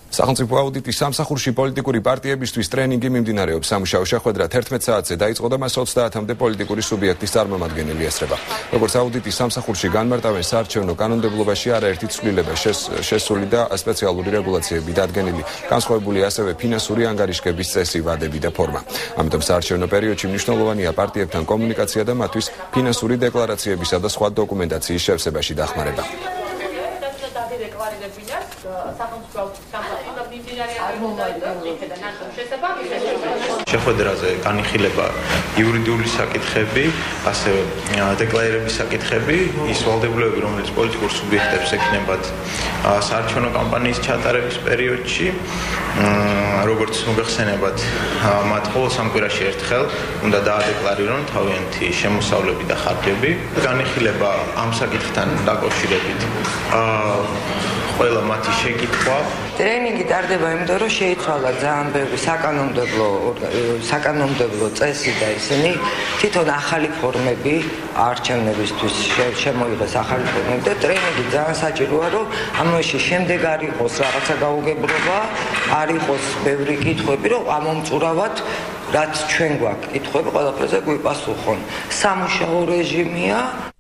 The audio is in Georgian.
სახელმწიფო აუდიტის სამსახურში პოლიტიკური პარტიებისთვის ტრენინგი მიმდინარეობს. სამუშაო შეხვედრა 11 საათზე დაიწყო და მას 30-მდე პოლიტიკური სუბიექტის წარმომადგენელი ესწრება. როგორც აუდიტის სამსახურში განმარტავენ, საარჩევნო კანონმდებლობაში არაერთი ცვლილება შესული და სპეციალური რეგულაციები დადგენილი. განსხვავებული ასევე ფინანსური ანგარიშგების წესი, ვადები და ფორმა. ამიტომ საარჩევნო პერიოდში მნიშვნელოვანია პარტიებთან კომუნიკაცია და მათთვის ფინანსური დეკლარაციებისა და სხვა დოკუმენტაციის შევსებაში დახმარება. შეხვედრაზე განიხილება იურიდიული საკითხები, ასევე დეკლარირების საკითხები, ის ვალდებულებები, რომელიც პოლიტიკურ სუბიექტებს ექნებათ საარჩევნო კამპანიის ჩატარების პერიოდში, როგორც მოგეხსენებათ, მათ ყოველ სამკვირაში ერთხელ უნდა დაადეკლარირონ თავიანთი შემოსავლები და ხარჯები. განიხილება ამ საკითხთან დაკავშირებით ყველა მათი შეკითხვა. ტრენინგი ტარდება იმიტომ, რომ შეიცვალა ძალიან ბევრი საკანონმდებლო წესი და ისინი თვითონ ახალი ფორმები არჩევნებისთვის შემოიღეს ახალი ფორმები და ტრენინგი ძალიან საჭიროა, რომ ამაში შემდეგ არ იყოს რაღაცა გაუგებრობა, არ იყოს ბევრი კითხვები, რომ ამომწურავად რაც ჩვენ გვაქვს კითხვები, ყველაფერზე გვიპასუხონ. სამუშაო რეჟიმია.